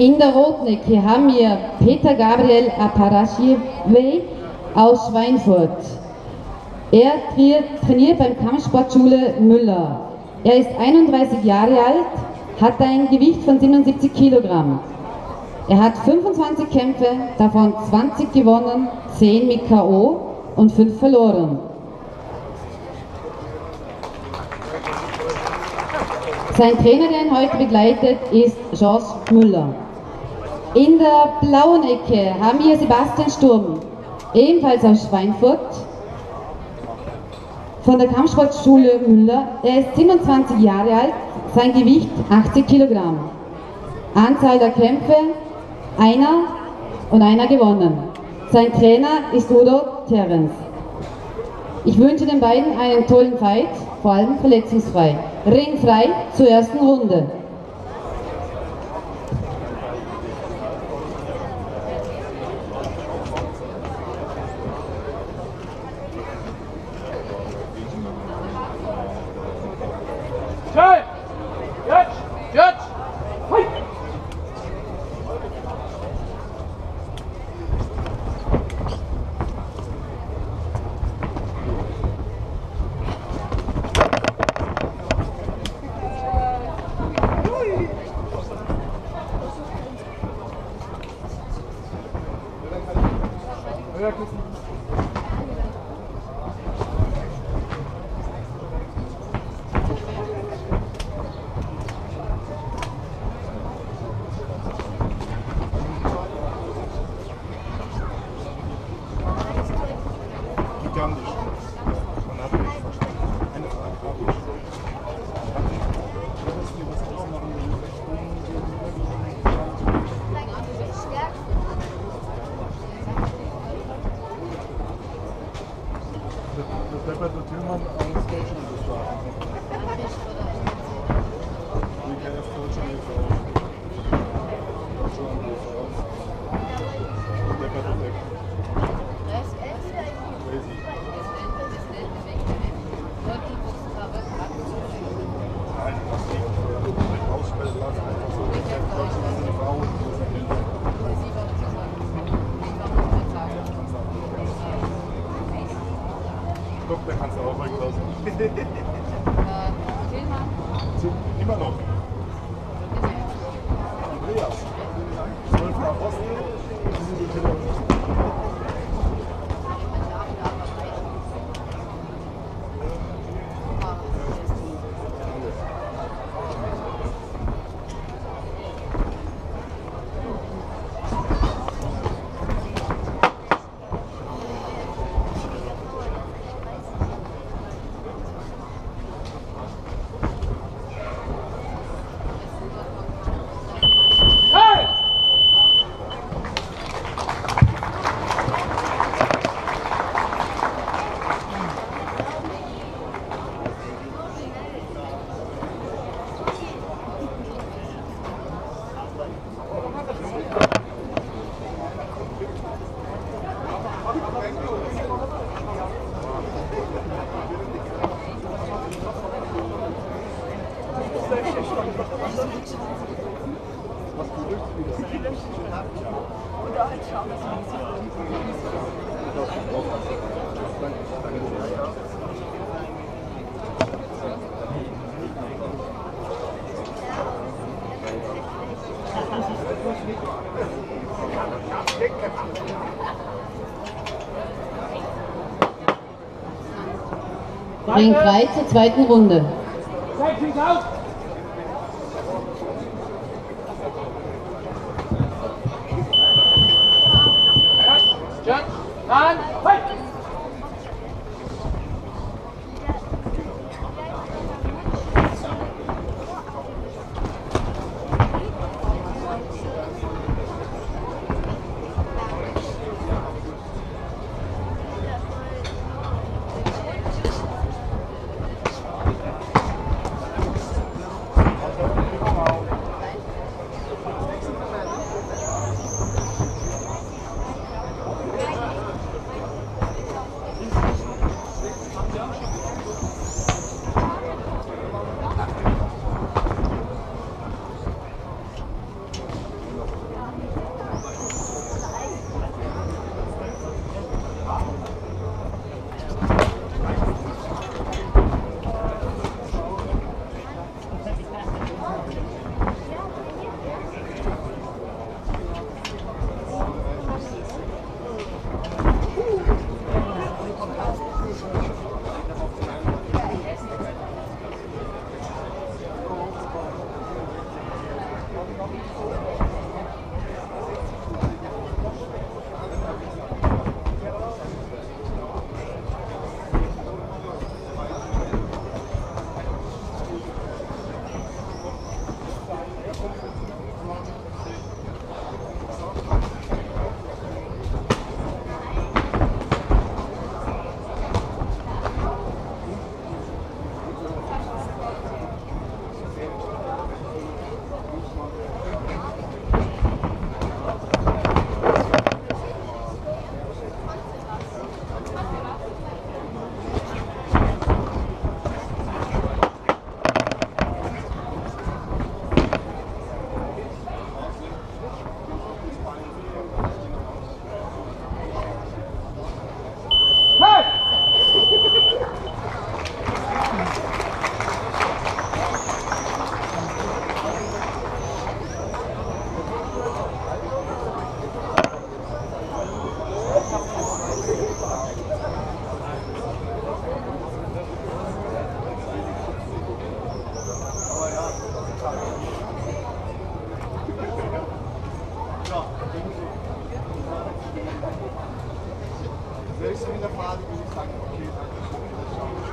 In der roten Ecke haben wir Peter Gabriel Aparaschiewe aus Schweinfurt. Er trainiert beim Kampfsportschule Müller. Er ist 31 Jahre alt, hat ein Gewicht von 77 Kilogramm. Er hat 25 Kämpfe, davon 20 gewonnen, 10 mit K.O. und 5 verloren. Sein Trainer, der ihn heute begleitet, ist George Müller. In der blauen Ecke haben wir Sebastian Sturm, ebenfalls aus Schweinfurt, von der Kampfsportschule Müller. Er ist 27 Jahre alt, sein Gewicht 80 Kilogramm. Anzahl der Kämpfe, einer und einer gewonnen. Sein Trainer ist Udo Terens. Ich wünsche den beiden einen tollen Fight, vor allem verletzungsfrei. Ringfrei zur ersten Runde. Da kannst du auch mal lassen. Immer noch. Andreas. 12 nach Osten. Ring frei zur zweiten Runde. nächste wieder Fahrt, würde ich sagen, okay, danke schön.